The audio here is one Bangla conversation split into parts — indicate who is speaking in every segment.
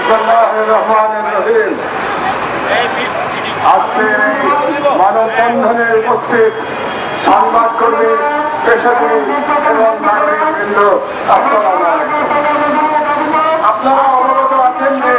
Speaker 1: আজকে মানববন্ধনে উপস্থিত সংবাদকর্মী, পেশাজীবী এবং নাগরিকবৃন্দ, আপনারা অবগত আছেন যে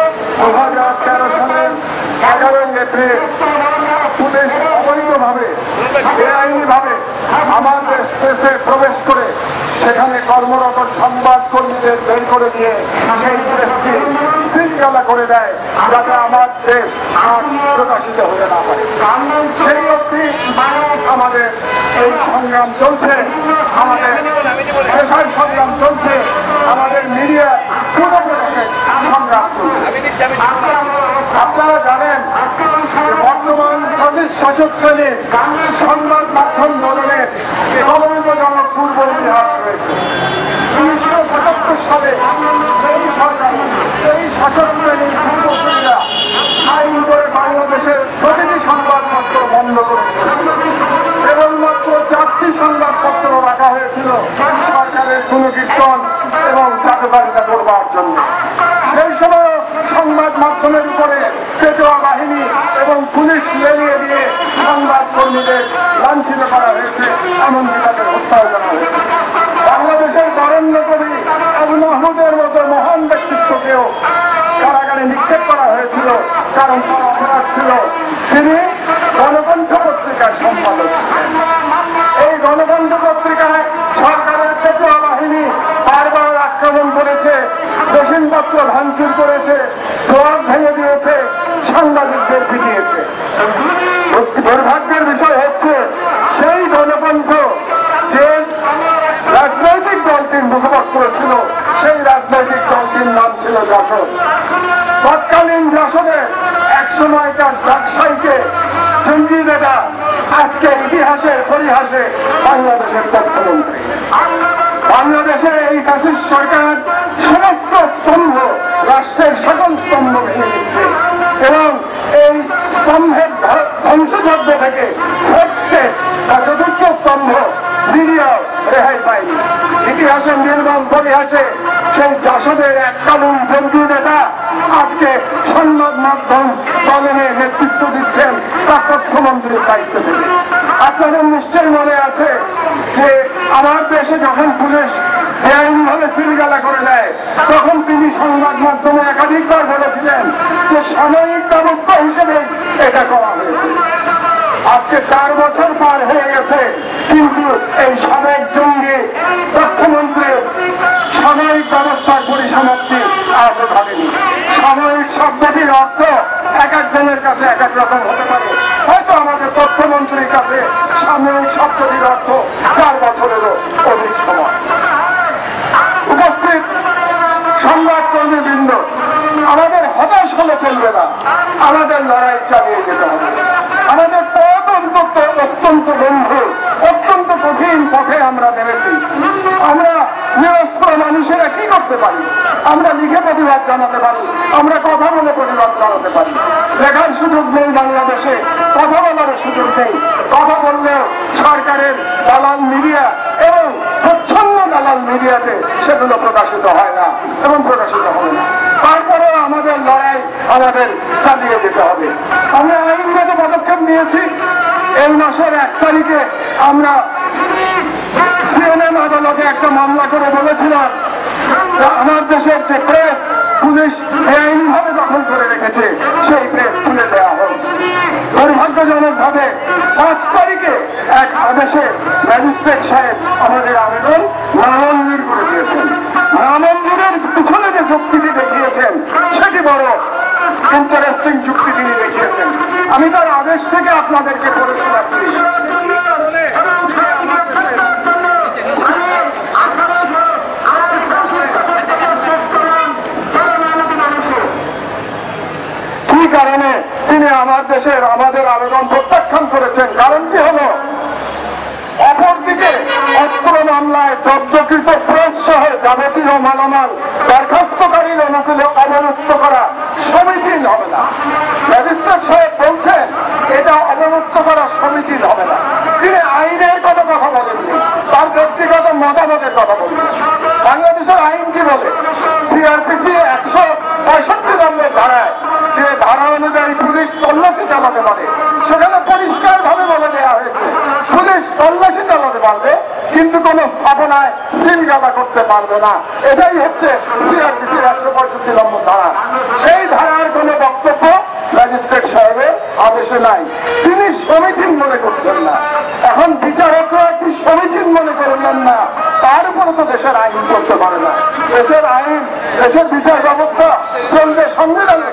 Speaker 1: 2013 সালের 11 এপ্রিল পুলিশ অবৈধভাবে বেআইনিভাবে আমাদের দেশে প্রবেশ করে সেখানে কর্মরত সংবাদকর্মীদের বের করে দিয়ে সেই দেশকে শৃঙ্খলা করে দেয়, যাতে আমার দেশ প্রকাশিত হতে না পারে। সেই অবধি আমাদের এই সংগ্রাম চলছে, আমাদের পেশার সংগ্রাম চলছে, আমাদের মিডিয়া কোনো সংগ্রাম চলছে। আপনারা জানেন বর্তমান শাসক শ্রেণীর সংবাদ মাধ্যম ধরনের গৌরবজনক পূর্ব ইতিহাস রয়েছে। 1977 সালে সেই সরকার, সেই শাসক শ্রেণীর পূর্বসূরীরা আইন করে বাংলাদেশের প্রতিটি সংবাদপত্র বন্ধ করেছে। কেবলমাত্র 4টি সংবাদপত্র রাখা হয়েছিল সরকারের সুনির্দেশন এবং চাকরিবারিতা করবার জন্য। সেই সময় সংবাদ মাধ্যমের উপরে পেটোয়া বাহিনী এবং পুলিশ লেলিয়ে দিয়ে সংবাদকর্মীদের লাঞ্ছিত করা হয়েছে, এমনকি তাদের হত্যাও করা হয়েছে। বাংলাদেশের বরেণ্য কবি আবু মাহমুদের মতো মহান ব্যক্তিত্বকেও কারাগারে নিক্ষেপ করা হয়েছিল, কারণ তার অপরাধ ছিল তিনি গণকণ্ঠ পত্রিকার সম্পাদক। এই গণকণ্ঠ পত্রিকায় সরকারের পেটোয়া বাহিনী বারবার আক্রমণ করেছে, দোষিনপত্র ভাঙচুর করেছে, দোয়ার ভেঙে দিয়েছে, সাংবাদিকদের পিটিয়েছে। দুর্ভাগ্যের বিষয় হচ্ছে সেই গণকণ্ঠ যে রাজনৈতিক দলটির মুখপাত্র করেছিল, সেই রাজনৈতিক দলটির নাম ছিল জাসদ। তৎকালীন জাসদের এক সময়কার ব্যবসায়ীকে জঙ্গি নেতা আজকে ইতিহাসের পরিহাসে বাংলাদেশের তথ্যমন্ত্রী। বাংলাদেশের এই ফ্যাসিস্ট সরকার সমস্ত স্তম্ভ, রাষ্ট্রের সকল স্তম্ভ ভেঙে দিচ্ছে এবং এই স্তম্ভের ধ্বংসযজ্ঞ থেকে হচ্ছে চতুর্থ স্তম্ভ মিডিয়াও রেহাই পায়নি। ইতিহাসের নির্মম পরিহাসে সেই জাসদের এককালীন জঙ্গি নেতা আজকে সংবাদ মাধ্যম দলের নেতৃত্ব দিচ্ছেন তার তথ্যমন্ত্রীর দায়িত্ব থেকে। আপনাদের নিশ্চয়ই মনে আছে যে আমার দেশে যখন পুলিশ বেআইনিভাবে সিলগালা করে দেয়, তখন তিনি সংবাদ মাধ্যমে একাধিকবার বলেছিলেন যে সাময়িক ব্যবস্থা হিসেবে এটা করা হয়েছে। আজকে 4 বছর পার হয়ে গেছে, কিন্তু এই সাবেক জঙ্গি তথ্যমন্ত্রীর সাময়িক ব্যবস্থার পরিসমাপ্তি আজও ঘটেনি। সাময়িক শব্দটির অর্থ এক একজনের কাছে এক এক রকম হতে পারে। হয়তো আমাদের তথ্যমন্ত্রীর কাছে সাময়িক শব্দটির অর্থ 4 বছরেরও অধিক সময়। উপস্থিত সংবাদকর্মীবৃন্দ, আমাদের হতাশ হলে চলবে না, আমাদের লড়াই চালিয়ে যেতে হবে। আমাদের পথ অত্যন্ত গম্ভীর, অত্যন্ত কঠিন পথে আমরা নেমেছি। আমরা নিরস্ত্র মানুষেরা কি করতে পারি? আমরা লিখে প্রতিবাদ জানাতে পারি, আমরা কথা বলে প্রতিবাদ জানাতে পারি। লেখার সুযোগ নেই বাংলাদেশে, কথা বলার সুযোগ নেই। কথা বললেও সরকারের দালাল মিডিয়া এবং প্রচ্ছন্ন দালাল মিডিয়াতে সেগুলো প্রকাশিত হয় না এবং প্রকাশিত হবে না। তারপরেও আমাদের লড়াই আমাদের চালিয়ে যেতে হবে। আমরা আইনগত পদক্ষেপ নিয়েছি। এই মাসের 1 তারিখে আমরা সিএনএন আদালতে একটা মামলা করে বলেছিলাম আমার দেশের যে প্রেস পুলিশ বেআইনিভাবে দখল করে রেখেছে, সেই প্রেস তুলে দেওয়া হোক। দুর্ভাগ্যজনক ভাবে 5 তারিখে এক আদেশে ম্যাজিস্ট্রেট সাহেব আমাদের আবেদন নামঞ্জুর করে দিয়েছেন। নামঞ্জুরের পিছনে যে যুক্তিটি দেখিয়েছেন সেটি বড় ইন্টারেস্টিং যুক্তি তিনি দেখিয়েছেন। আমি তার আদেশ থেকে আপনাদেরকে পড়ে শোনাচ্ছি। কি কারণে তিনি আমাদের আবেদন প্রত্যাখ্যান করেছেন? কারণটি হল, অপরদিকে অস্ত্র মামলায় জব্দকৃত প্রেস সহ যাবতীয় মালামাল দরখাস্তকারীর অনুকূলে অবমুক্ত করা সমীচীন হবে না। ম্যাজিস্ট্রেট সাহেব বলছেন এটা অবমুক্ত করা সমীচীন হবে না। তিনি আইনের কথা বলেননি, তার ব্যক্তিগত মতামতের কথা বলছেন। বাংলাদেশের আইন কি বলে? সিআরপিসি 165 স্থাপনায় শৃঙ্খলা করতে পারবে না। এটাই হচ্ছে সিআরপিসির 165 নম্বর ধারা। সেই ধারার কোন বক্তব্য ম্যাজিস্ট্রেট সাহেবের আদেশে নাই, তিনি সমীচীন মনে করছেন না। এখন বিচারকরা কি সমীচীন মনে করলেন না, তার উপরে তো দেশের আইন চলতে পারে না। দেশের আইন, দেশের বিচার ব্যবস্থা চলবে সংবিধানে,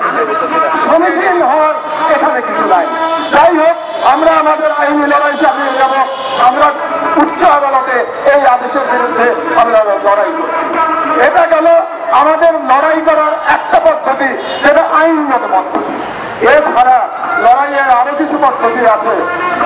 Speaker 1: সমীচীন হওয়ার এখানে কিছু নাই। যাই হোক, আমরা আমাদের আইনি লড়াই চালিয়ে যাব। আমরা উচ্চ আদালতে এই আদেশের বিরুদ্ধে আমরা লড়াই করছি। এটা গেল আমাদের লড়াই করার একটা পদ্ধতি, যেটা আইনগত পদ্ধতি। এছাড়া লড়াইয়ের আরো কিছু পদ্ধতি আছে,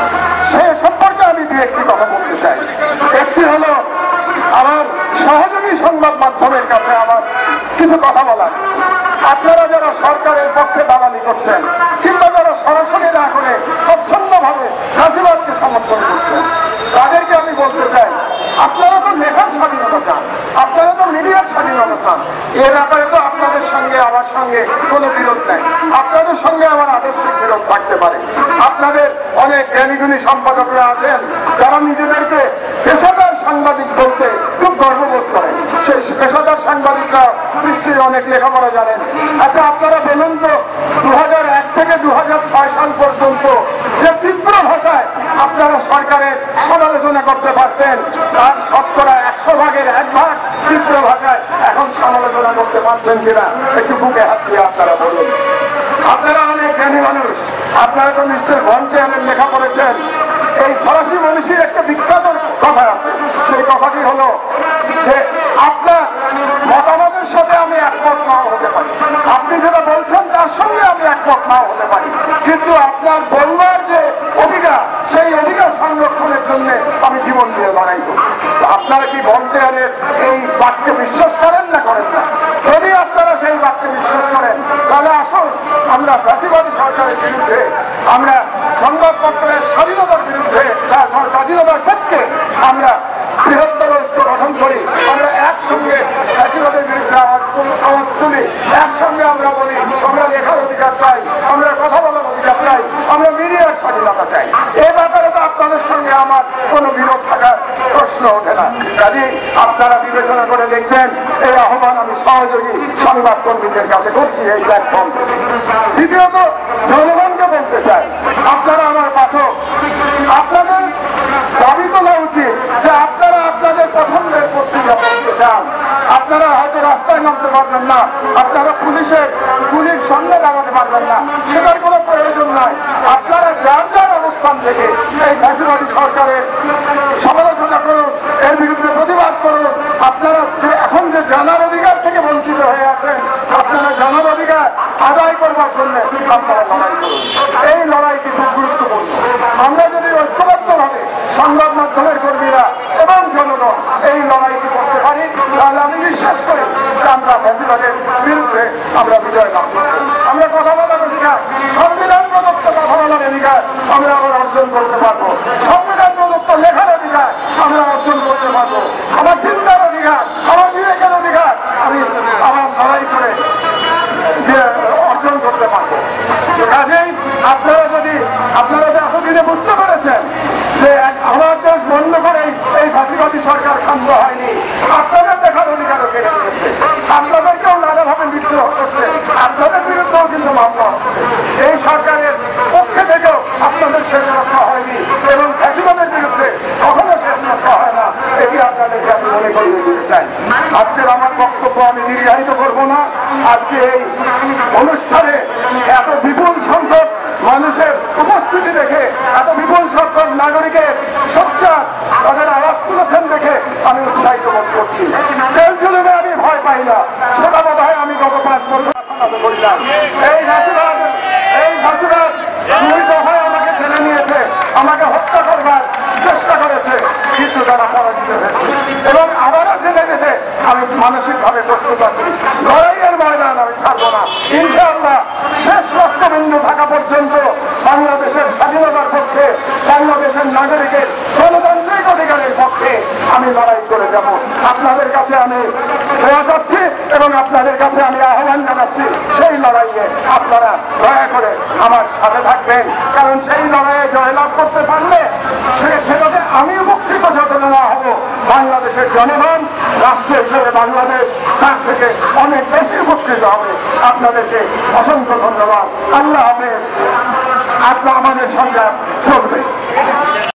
Speaker 1: সে সম্পর্কে আমি দু একটি কথা বলতে চাই। একটি হলো আমার সহযোগী সংবাদ মাধ্যমের কাছে আমার কিছু কথা বলার। আপনারা যারা সরকারের পক্ষে দালালি করছেন কিংবা যারা সরাসরি না করে স্বচ্ছন্দভাবে ফাঁসিবাদকে সমর্থন করছেন, তাদেরকে আমি বলতে চাই, আপনারা তো লেখার স্বাধীনতা চান, আপনারা তো মিডিয়ার স্বাধীনতা চান। এ ব্যাপারে তো আপনাদের সঙ্গে আমার সঙ্গে কোনো বিরোধ নেই। আপনাদের সঙ্গে আমার আদর্শিক বিরোধ থাকতে পারে। আপনাদের অনেক জ্ঞানীগুণী সম্পাদকরা আছেন যারা নিজেদেরকে পেশাদার সাংবাদিক বলতে খুব গর্ববোধ করেন। সেই পেশাদার সাংবাদিকরা নিশ্চয়ই অনেক লেখাপড়া জানেন। আচ্ছা, আপনারা বলুন তো 2001 থেকে 2006 সাল পর্যন্ত যে তীব্র ভাষায় আপনারা সরকারের সমালোচনা করতে পারতেন, তার শতকরা 100 ভাগের 1 ভাগ তীব্র ভাষায় এখন সমালোচনা করতে পারছেন কিনা একটু বুকে হাত দিয়ে আপনারা বলুন। আপনারা অনেক জ্ঞানী মানুষ, আপনারা তো নিশ্চয়ই ঘন্টায় লেখা করেছেন। এই ফরাসি মনীষীর একটা বিখ্যাত কথা আছে, সেই কথাটি হলো যে আপনার মতামতের সাথে আমি একমত নাও হতে পারি, আপনি যেটা বলছেন তার সঙ্গে আমি একমত নাও হতে পারি, কিন্তু আপনার বলবার যে অধিকার, সেই অধিকার সংরক্ষণের জন্য আমি জীবন দিয়ে লড়াই করি। আপনারা কি ভলতেয়ারের এই বাক্যে বিশ্বাস করেন না করেন না? যদি আপনারা সেই বাক্যে বিশ্বাস করেন, তাহলে আসুন আমরা ফ্যাসিবাদী সরকারের বিরুদ্ধে, আমরা সংবাদপত্রের স্বাধীনতার বিরুদ্ধে, স্বাধীনতার পক্ষে আমরা বৃহত্তর ঐক্য গঠন করি। আমরা একসঙ্গে ফ্যাসিবাদের বিরুদ্ধে আওয়াজ তুলি, একসঙ্গে আমরা বলি আমরা লেখার অধিকার চাই, আমরা কথা বলার অধিকার চাই, আমরা মিডিয়ার স্বাধীনতা চাই। এ ব্যাপারে তো আপনাদের সঙ্গে আমার কোনো বিরোধ থাকার প্রশ্ন ওঠে না। কাজে আপনারা বিবেচনা করে দেখবেন, এই আহ্বান আমি সহযোগী সংবাদ কর্মীদের কাছে করছি এই প্ল্যাটফর্ম। দ্বিতীয়ত, জনগণকে বলতে চাই, আপনারা আমার পাঠক, আপনাদের দাবি তোলা উচিত যে আপনারা আপনাদের পছন্দের পত্রিকা পড়তে চান। আপনারা হয়তো রাস্তায় নামতে পারবেন না, আপনারা পুলিশ সামনে দাঁড়াতে পারবেন না, সেটার কোনো প্রয়োজন নাই। আপনারা যার যার অবস্থান থেকে এই ফ্যাসিবাদী সরকারের সমালোচনা করুন, এর বিরুদ্ধে প্রতিবাদ করুন। আপনারা যে এখন যে জানার অধিকার থেকে বঞ্চিত হয়ে আছেন, আপনারা জানার অধিকার আদায় করবার জন্য আপনারা লড়াই করুন। এই লড়াইটি খুব গুরুত্বপূর্ণ। আমরা যদি ঐক্যবদ্ধভাবে সংবাদ মাধ্যমের কর্মীরা এবং জনগণ এই লড়াইটি করতে পারি, তাহলে আমি বিশ্বাস করি যে আমরা ফ্যাসিবাদের বিরুদ্ধে আমরা বিজয় লাভ করব। আমরা কথা বলার অধিকার, সংবিধান প্রদত্ত কথা বলার অধিকার আমরা আবার অর্জন করতে পারবো। সংবিধান প্রদত্ত লেখার অধিকার আমরা অর্জন করতে পারবো। আমার চিন্তার অধিকার, আমার বিবেকের অধিকার আমি আমার লড়াই করে অর্জন করতে পারবো। কাজেই আপনারা যে এতদিনে বুঝতে পেরেছেন যে আমার দেশ বন্ধ করে এই ফাঁসিবাদী সরকার শান্ত হয়নি, আপনাদের দেখার অধিকারও কেড়ে নিয়েছে, আপনাদেরকেও নানাভাবে মৃত্যু হচ্ছে, আপনাদের বিরুদ্ধেও কিন্তু মামলা হচ্ছে। এই সরকারের পক্ষে থেকেও আপনাদের শেষ রক্ষা হয়নি এবং ফাঁসিবাদের বিরুদ্ধে কখনো শেষ রক্ষা হয় না, এটি আপনাদেরকে আমি মনে করিয়ে দিতে চাই। আজকের আমার বক্তব্য আমি দীর্ঘায়িত করবো না। আজকে এই অনুষ্ঠানে এত বিপুল সংখ্যক মানুষের উপস্থিতি দেখে, এত বিপুল সংখ্যক নাগরিকের সোচ্চার তাদের আওয়াজ তুলেছেন দেখে আমি উৎসাহিত বোধ করছি। জেল জুলুমে আমি ভয় পাই না, সেটা বোধ হয় আমি গত 5 বছর করিলাম। এই ফাঁসিবাদ 2 দফায় আমাকে টেনে নিয়েছে, আমাকে হত্যা করবার চেষ্টা করেছে, কিন্তু তারা পরাজিত হয়েছে এবং আবারও জেলে গেছে। আমি মানসিকভাবে প্রস্তুত আছি, লড়াইয়ের ময়দান আমি ছাড়বো না। ইনশাআল্লাহ শেষ রক্তবিন্দু থাকা পর্যন্ত বাংলাদেশের স্বাধীনতার পক্ষে, বাংলাদেশের নাগরিকের গণতান্ত্রিক অধিকারের পক্ষে আমি লড়াই করে যাব। আপনাদের কাছে আমি দয়া চাচ্ছি এবং আপনাদের কাছে আমি আহ্বান জানাচ্ছি, সেই লড়াইয়ে আপনারা দয়া করে আমার সাথে থাকবেন। কারণ সেই লড়াইয়ে জয়লাভ করতে পারলে সেটাতে আমি উপকৃত যত না হব, বাংলাদেশের জনগণ রাষ্ট্র হিসেবে বাংলাদেশ তার থেকে অনেক বেশি উপকৃত হবে। আপনাদেরকে অসংখ্য ধন্যবাদ। আল্লাহ হাফেজ। আপনার আমাদের সংগ্রাম চলবে।